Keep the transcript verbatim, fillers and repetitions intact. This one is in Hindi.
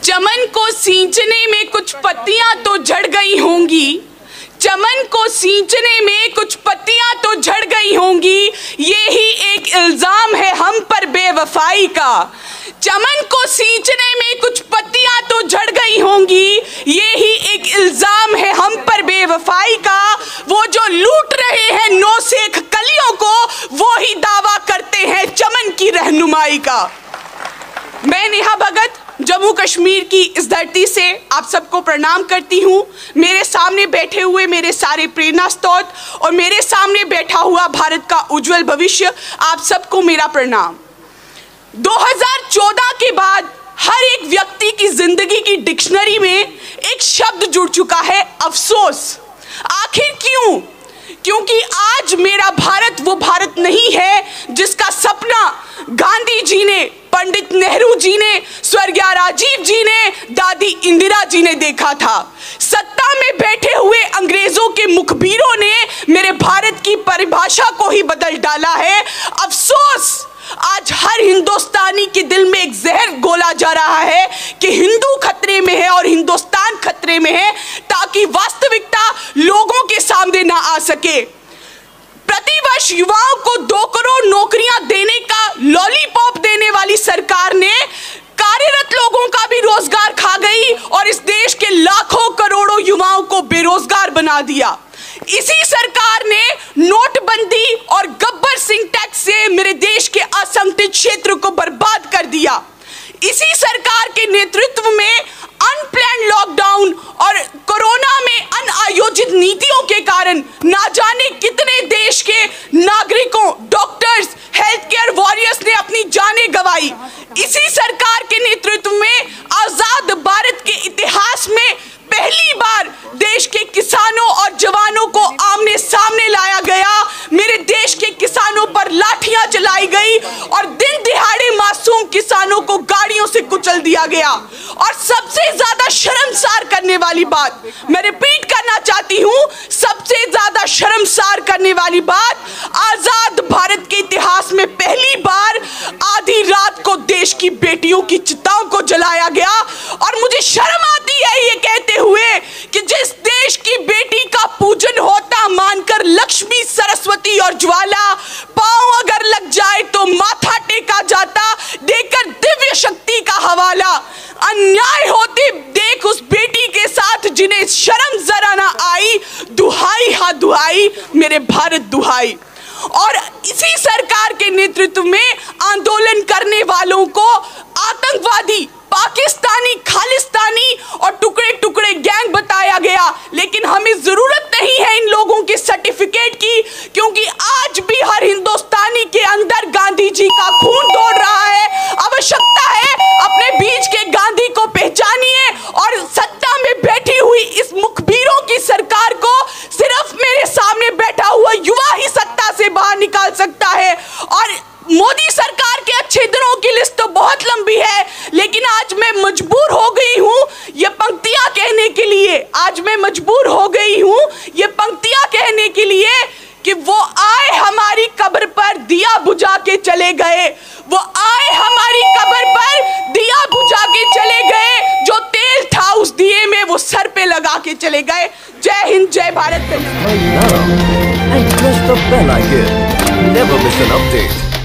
चमन को सींचने में कुछ पत्तियां तो झड़ गई होंगी, चमन को सींचने में कुछ पत्तियां तो झड़ गई होंगी, यही एक इल्जाम है हम पर बेवफाई का। चमन को सींचने में कुछ पत्तियां तो झड़ गई होंगी, यही एक इल्जाम है हम पर बेवफाई का। वो जो लूट रहे हैं नौसेख कलियों को, वो ही दावा करते हैं चमन की रहनुमाई का। मैं नेहा भगत जम्मू कश्मीर की इस धरती से आप सबको प्रणाम करती हूँ। मेरे सामने बैठे हुए मेरे सारे प्रेरणा स्रोत और मेरे सामने बैठा हुआ भारत का उज्जवल भविष्य, आप सबको मेरा प्रणाम। दो हज़ार चौदह के बाद हर एक व्यक्ति की जिंदगी की डिक्शनरी में एक शब्द जुड़ चुका है, अफसोस। आखिर क्यों? क्योंकि आज मेरा भारत वो भारत नहीं है जिसका सपना गांधी जी ने, पंडित नेहरू जी ने, स्वर्गीय राजीव जी ने, दादी इंदिरा जी ने देखा था। सत्ता में बैठे हुए अंग्रेजों के मुखबिरों ने मेरे भारत की परिभाषा को ही बदल डाला है। अफसोस, आज हर हिंदुस्तानी के दिल में एक जहर घोला जा रहा है कि हिंदू खतरे में है और हिंदुस्तान खतरे में है, ताकि वास्तविकता लोगों के सामने ना आ सके। प्रतिवर्ष युवाओं को दो करोड़ नौकरियां देने का लॉलीपॉप देने वाली सरकार ने कार्यरत लोगों का भी रोजगार खा गई और इस देश के लाखों करोड़ों युवाओं को बेरोजगार बना दिया। इसी सरकार ने नोटबंदी और गब्बर सिंह टैक्स से मेरे देश के असंगठित क्षेत्र को बर्बाद कर दिया। इसी सरकार के नेतृत्व में अनप्लान्ड लॉकडाउन और कोरोना में अनायोजित नीतियों के कारण ना जाने कितने देश के नागरिकों, डॉक्टर्स, हेल्थ केयर वॉरियर्स ने अपनी जानें गंवाई। इसी सरकार के नेतृत्व में आजाद भारत के इतिहास में पहली बार देश के किसानों और जवानों को आमने सामने लाया गया। मेरे देश के किसानों पर लाठियां चलाई गई और दिन दिहाड़े मासूम किसानों को गाड़ियों से कुचल दिया गया। और सबसे ज्यादा शर्मसार करने वाली बात, मैं रिपीट करना चाहती हूं, सबसे ज्यादा शर्मसार करने वाली बात, आजाद भारत के इतिहास में पहली बार आधी रात को देश की बेटियों की चिताओं को जलाया गया। और मुझे शर्म आती है ये कहते हुए कि जिस देश की बेटी का पूजन होता मानकर लक्ष्मी, सरस्वती और ज्वाला, पांव अगर लग जाए तो माथा टेका जाता, देकर दिव्य शक्ति का हवाला। अन्याय होते देख उस बेटी के साथ जिन्हें शर्म जरा ना आई, दुहाई हा दुहाई मेरे भारत दुहाई। और इसी सरकार के नेतृत्व में आंदोलन करने वालों को आतंकवादी, पाकिस्तानी, खालिस्तानी और टुकड़े टुकड़े गैंग बताया गया। लेकिन हमें जरूरत नहीं है इन लोगों के सर्टिफिकेट की, क्योंकि आज भी हर हिंदुस्तानी के अंदर गांधी जी का खून दौड़ रहा है। आवश्यकता है अपने बीच के गांधी को पहचानिए और सत्ता में बैठी हुई इस मुखबिरों की सरकार को सिर्फ मेरे सामने बैठा हुआ युवा ही सत्ता से बाहर निकाल सकता है। और मोदी सरकार के अच्छे दिनों की लिस्ट तो बहुत लंबी है, लेकिन आज मैं मजबूर हो गई हूँ ये पंक्तियां कहने के लिए, आज मैं मजबूर हो गई हूँ ये पंक्तियां कहने के लिए कि वो आए हमारी कब्र पर दिया बुझा के चले गए, वो आए हमारी कब्र पर दिया बुझा के चले गए, जो तेल था उस दिए में वो सर पे लगा के चले गए। जय हिंद, जय Bharat. And press the bell icon. Never miss an update.